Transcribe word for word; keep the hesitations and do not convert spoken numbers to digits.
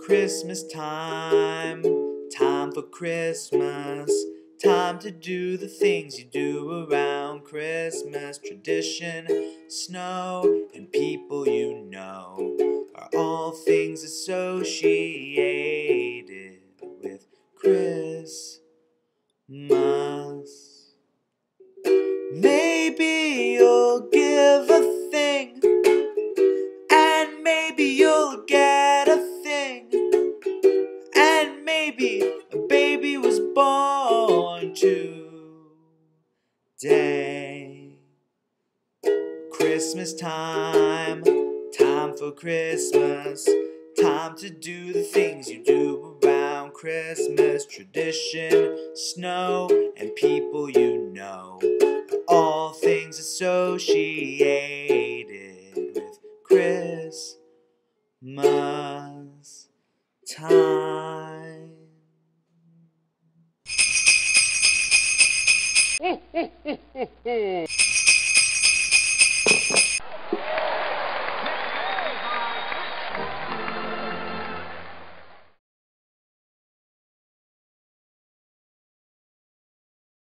Christmas time, time for Christmas, time to do the things you do around Christmas. Tradition, snow, and people you know are all things associated with Christmas. Maybe you'll give a thing, and maybe you'll get a thing, and maybe a baby was born today. Christmas time, time for Christmas, time to do the things you do around Christmas. Tradition, snow, and people you know, all things associated with Christmas time.